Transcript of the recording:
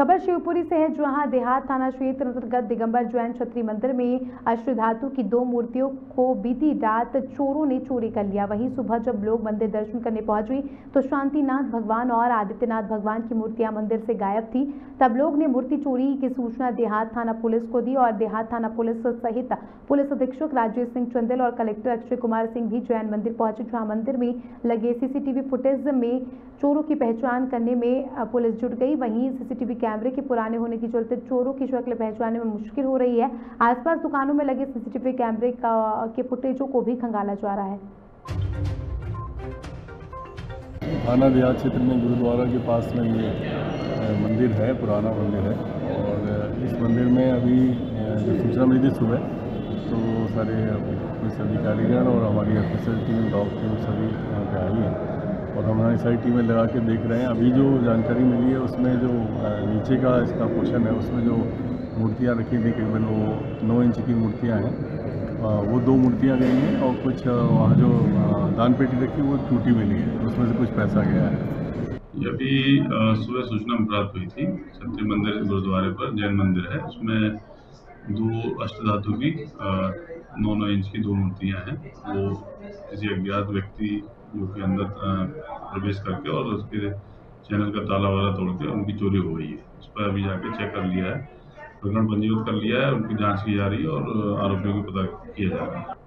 खबर शिवपुरी से है, जहां देहात थाना क्षेत्र अंतर्गत दिगंबर जैन क्षत्रिय मंदिर में अष्टधातु की 2 मूर्तियों को बीती रात चोरों ने चोरी कर लिया। वहीं सुबह जब लोग मंदिर दर्शन करने पहुंचे तो शांतिनाथ भगवान और आदित्यनाथ भगवान की मूर्तियां मंदिर से गायब थी। तब लोग ने मूर्ति चोरी की सूचना देहात थाना पुलिस को दी और देहात थाना पुलिस सहित पुलिस अधीक्षक राजेश सिंह चंदेल और कलेक्टर अक्षय कुमार सिंह भी जैन मंदिर पहुंचे, जहां मंदिर में लगे सीसीटीवी फुटेज में चोरों की पहचान करने में पुलिस जुट गई। वहीं सीसीटीवी कैमरे के पुराने होने के चलते चोरों की शक्ल पहचानने में मुश्किल हो रही है। आसपास दुकानों में लगे सीसीटीवी कैमरे के फुटेजों को भी खंगाला जा रहा है। थाना देहात क्षेत्र में गुरुद्वारा के पास में ये मंदिर है, पुराना मंदिर है और इस मंदिर में अभी जो सूचना मिली थी सुबह, तो सारे पुलिस अधिकारीगण और हमारी एफएसएल टीम, डॉग टीम सभी यहाँ पे आई है और हम हमारी सारी टीमें लगा के देख रहे हैं। अभी जो जानकारी मिली है उसमें जो नीचे का इसका पोर्शन है उसमें जो मूर्तियाँ रखी थी, करीबन वो 9 इंच की मूर्तियाँ हैं, वो 2 मूर्तियाँ गई हैं और कुछ वहाँ जो दान पेटी रखी वो टूटी मिली है, उसमें से कुछ पैसा गया है। ये अभी सुबह सूचना प्राप्त हुई थी, क्षत्रिय मंदिर गुरुद्वारे पर जैन मंदिर है, उसमें 2 अष्टधातु की 9-9 इंच की 2 मूर्तियाँ हैं। वो किसी अज्ञात व्यक्ति जो कि अंदर प्रवेश करके और उसके चैनल का ताला वाला तोड़ के उनकी चोरी हो गई है। उस पर अभी जाके चेक कर लिया है, प्रकरण पंजीकृत कर लिया है, उनकी जांच की जा रही है और आरोपियों को पता किया जा रहा है।